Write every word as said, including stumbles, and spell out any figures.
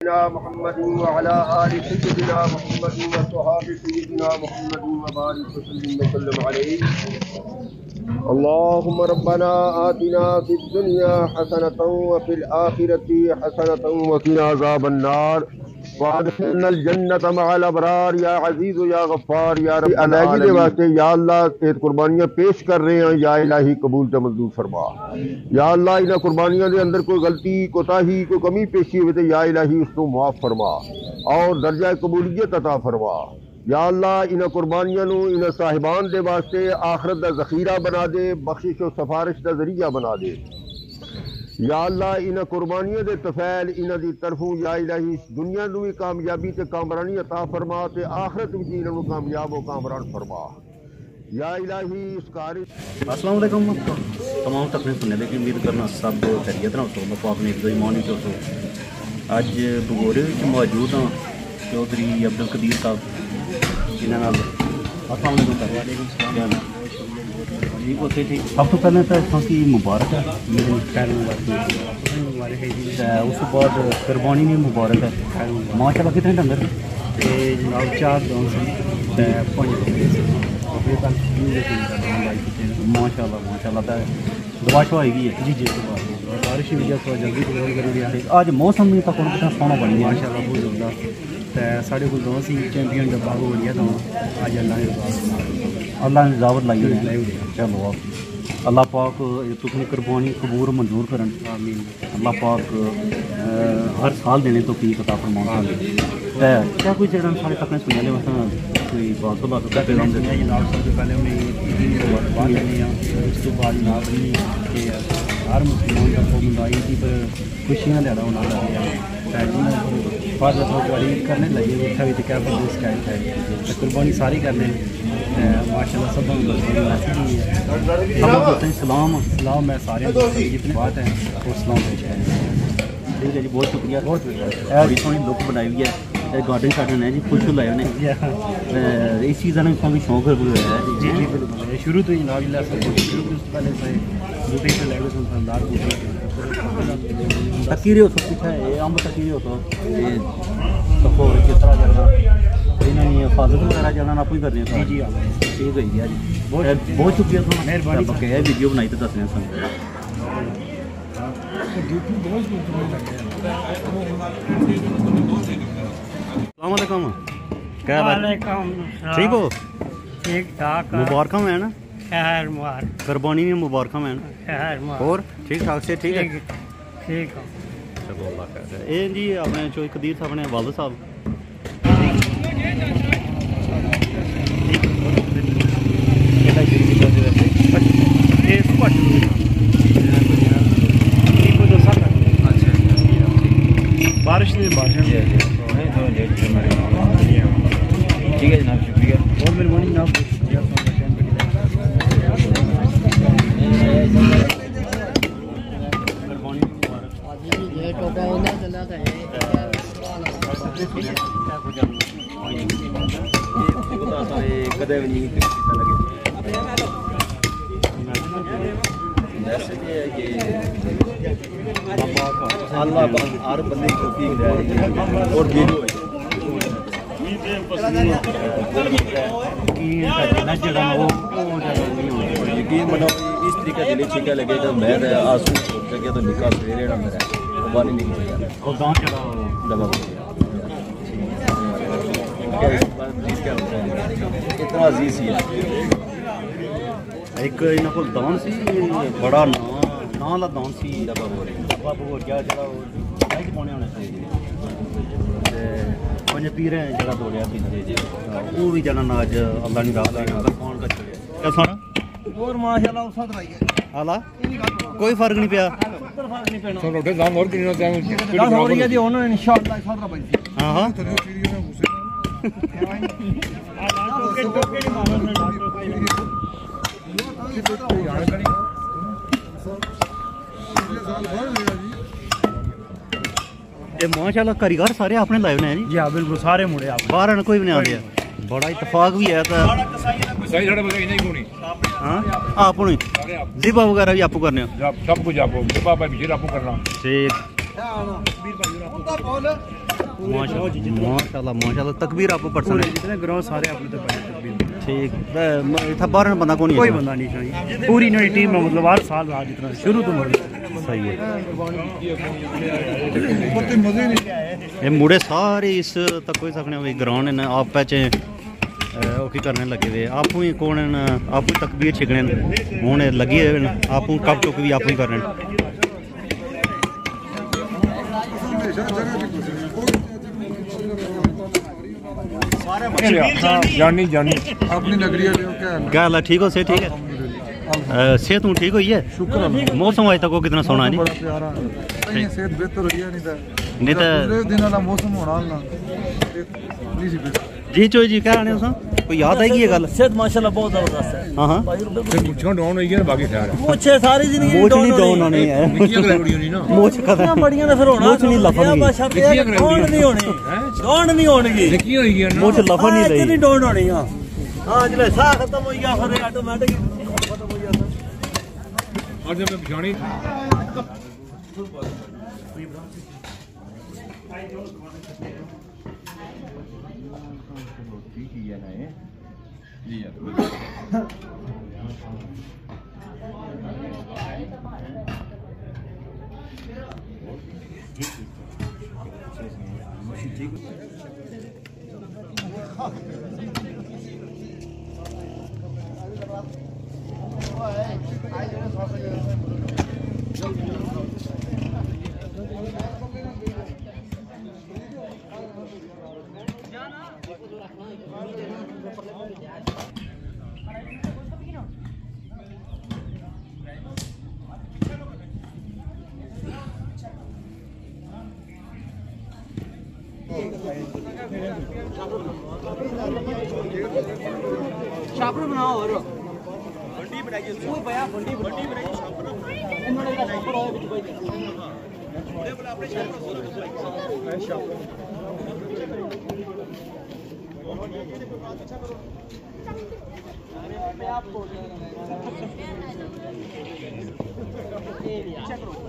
मुहम्मद व अला आलि सय्यिदिना मुहम्मद व अस्हाबि सय्यिदिना मुहम्मद व बारिक व सल्लिम अलैहि। अल्लाहुम्मा रब्बना आतिना फिद दुनिया हसनतन व फिल आखिरति हसनतन व क़िना अज़ाबन नार व अदखिलनल जन्नत मअल अबरार या अज़ीज़ या गफ्फार या रब्बल आलमीन। अदायगी के वास्ते या अल्लाह ये कुर्बानियाँ पेश कर रहे हैं, या इलाही कबूल ते मंजूर फरमा। या अल्लाह इन कुर्बानियों के अंदर कोई गलती कोताही कोई कमी पेशी हुई तो या इलाही उसको माफ़ फरमा और दर्जा कबूलियत अता फरमा। या अल्लाह इन कुर्बानियों इन साहिबान के वास्ते आखरत का जखीरा बना दे, बख्शिश और सिफारिश का जरिया बना दे। या अल्लाह इन कुर्बानियों के तफैल इन्हों की तरफों या इलाही दुनिया को भी कामयाबी ते कामरानी अता फरमा ते आखरत भी इन्होंने कामयाब और कामरान फरमा। या इलाही इस कार्य। अस्सलाम वालेकुम तमाम तक ने सुनने लेकिन उम्मीद करना सब खैरियत ना हो, पाक ने एक ईमान ही हो। अज बगोरे मौजूद हाँ चौधरी अब्दुल कदीर साहब इन्होंने अस्सलाम वालेकुम ठीक होते ठीक। सब तो पहले तो इतों की मुबारक है उस बाद कुर्बानी भी मुबारक है माशाल्लाह। कितने डंगर जनाब चार दौन माशाल्लाह माशाल्लाह दवा शवा हैगी है जी जी बारिश भी जल्दी जल्दी अज मौसम भी तो कितना सोहना बनी गया माशाल्लाह बहुत जबरदस्त। तो साढ़े को दो सी चैंपियन डब्बा को बढ़िया था अज अल्लाह अल्लाह ने दावत लाई है। चलो आप अल्लाह पाक तुमने कुर्बानी कबूल मंजूर करन। अल्लाह पाक हर साल देने तो की अता फरमावे। क्या कोई जरा सारे तक सुनने वास्ते कोई बात तो बात करते हम देते हैं जनाब। सबसे पहले उन्हें बात लेने हैं उस तो बाद जनाब कि हर मुसलमान का पाबंदी की पर खुशियाँ लिया उन्होंने फर्ज थोड़ी करने लगे उत्थे भी क्या बंदे शिकायत है कुर्बानी सारी करने माशाल्लाह सब सलाम सलाम मैं सारे जितनी बात है वो सलाम पेश करें। ठीक है जी बहुत शुक्रिया बहुत बड़ी सोहनी लुक बनाई हुई है गार्डन शार्डन है जी खुश लाए उन्हें इस चीज़ का भी शौक है जी जी बिल्कुल शुरू तो ही नाजिला शुरू तो पहले से बूटे से लगे संदार बूटे तकी हो तो कुछ है अम्ब तकी हो तो तो किस तरह करना इन्होंने हिफाजत वगैरह जाना आप ही करने जी जी ठीक है जी बहुत बहुत शुक्रिया थोड़ा मेहरबानी क्या वीडियो बनाई तो दसने सन। अस्सलाम क्या ठीक हो ठीक ठाक मुबारक मैं ना खैर मुबारक कुर्बानी में मुबारक मैं खैर और ठीक ठाक से ठीक है ठीक चलो अल्लाह खैर। ये जी अपने चो कदीर साहब ने वालद साहब बारिश नहीं बारिश ठीक है जनाब शुक्रिया बहुत मेहरबानी जनाब। कदे भी नहीं अल्लाह हर बंदे को और यकीन मनो इस तरीके दिली ठीका लगे तो मैं आंसू लगे तो निकाह सवेरे ना मेरा बानी नहीं और गांव चला दबा कितना अजीज ही है। एक इन्हों को दान सी बड़ा ना ना वाला दान सी डब्बा बोल डब्बा बोल क्या जरा लाइट पाने होने चाहिए पंज पीर हैं जरा दौड़िया पीछे वो भी जाना ना अज अल्लाह ने रात कौन का चलिया क्या सारा और माशाल्लाह उस तरह ही हाला कोई फर्क नहीं पिया फर्क नहीं पैना चलो रोटे दाम और किनो टाइम हो रही है जी उन्होंने इंशाल्लाह इस तरह बन हां हां माशाल्लाह कारीगर सारे अपने लाए हुए हैं जी। जी हाँ बिल्कुल सारे मुड़े आप बाहर कोई भी नहीं आते बड़ा इतफाक भी है आप जिबा वगैरह भी आप करने सब कुछ आप करना ठीक माशाल्लाह माशाल्लाह माशाल्लाह तकबीर आपको पसंद है जितने ग्राउंड सारे अपने तो पड़े तकबीर ठीक इतना बाहर बंदा कौन कोई बंदा नहीं चाहिए पूरी नई टीम में मतलब हर साल रहा जितना शुरू तो सही है ये मुड़े सारे इस तक कोई सकने ग्राउंड ने आप पैचे ओके करने लगे हुए आप ही कौन आप ही तकबीर छिकने हूँ लगी आप कप चुक भी आप ही करने जानी जानी अपनी नगरी क्या हाल है ठीक हो से ठीक है सेहत हूँ ठीक हुई है शुक्र मौसम आज तक वो कितना सोना नहीं बड़ा प्यारा सेहत बेहतर हुई है नहीं तो दिन वाला मौसम होना ना जी चो जी क्या आने कोई याद आएगी ये गल सेहत माशाल्लाह बहुत जबरदस्त है हां हां मुछां डाउन होई है बाकी खैर है मुछे सारी जिंदगी मोच नहीं डाउन होनी है मोच खत्म बड़ियां ने फिर होना मोच नहीं लफन डाउन नहीं होनी डाउन नहीं होनी की होई है मोच लफन नहीं रही नहीं डाउन होनी हां हां जले साह खत्म हो गया फिर ऑटोमेटिक खत्म हो जाता और जब बिछानी जी यार शापर बनाओ और बंडी बनाइए वो भैया बंडी बंडी बनाइए शापर इन्होंने का शापर है बिच भाई थोड़े बोले अपने शापर है शापर अरे आप बोल रहे हैं चेक करो